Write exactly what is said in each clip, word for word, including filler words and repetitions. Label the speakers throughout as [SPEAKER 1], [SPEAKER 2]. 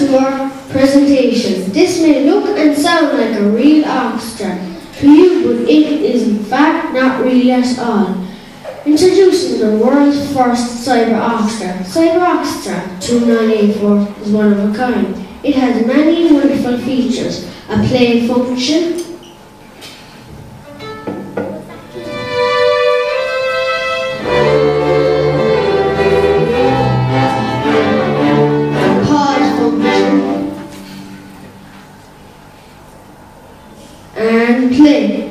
[SPEAKER 1] to our presentation. This may look and sound like a real orchestra to you, but it is in fact not really at all. Introducing the world's first Cyber Orchestra. Cyber Orchestra two nine eight four is one of a kind. It has many wonderful features. A play function, and play.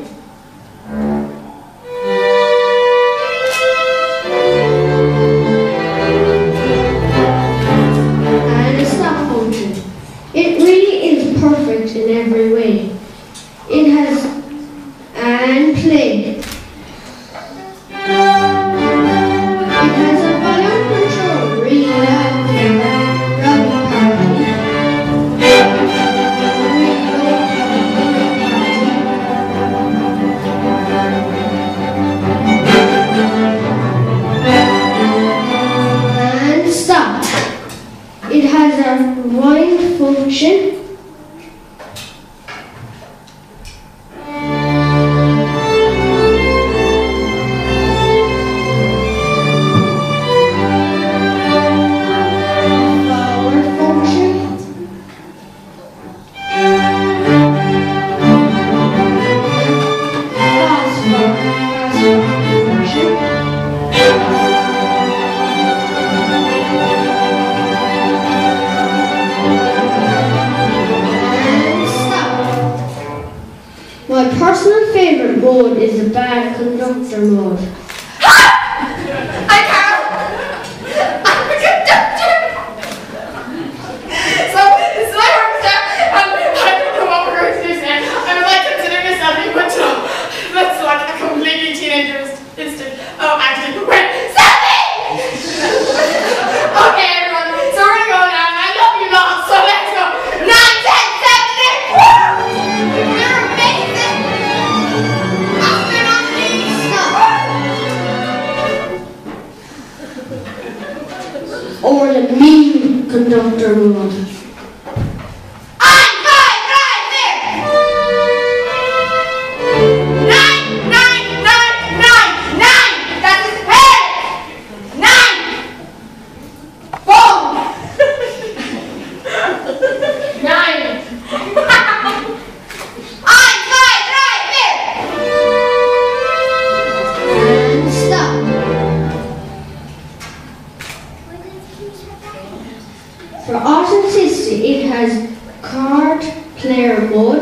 [SPEAKER 1] And a stop function. It really is perfect in every way. It has and play. It has a volume control, really loud camera, rubbing party. It has a rewind function. Forward function. Fast forward, fast forward function. My personal favourite mode is the bad conductor mode.
[SPEAKER 2] I can't! I'm a conductor! So, it's my orchestra, and I don't know what we're going to do today. I would like to consider myself equal to that's like a completely teenager's instinct. Oh, actually, wait, Sandy! Okay, everyone, so we're going to go now, and I love you lots, so let's go. Nine, ten, seven, eight, woo! You're amazing!
[SPEAKER 1] Or the mean conductor mode.
[SPEAKER 2] I'm five right there! Nine, nine, nine, nine, nine! That's his head! Nine! Boom! Nine! I'm five right there!
[SPEAKER 1] And stop. For authenticity, it has card player mode,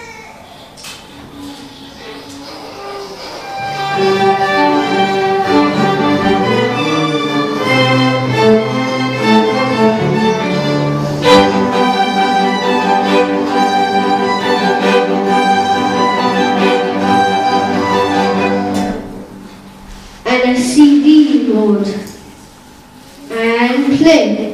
[SPEAKER 1] and a C D mode, and play.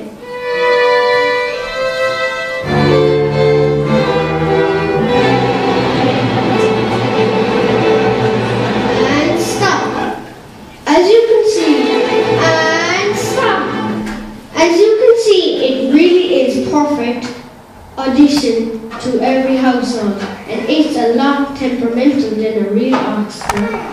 [SPEAKER 1] As you can see, and stop. As you can see, it really is perfect addition to every household, and it's a lot temperamental than a real orchestra.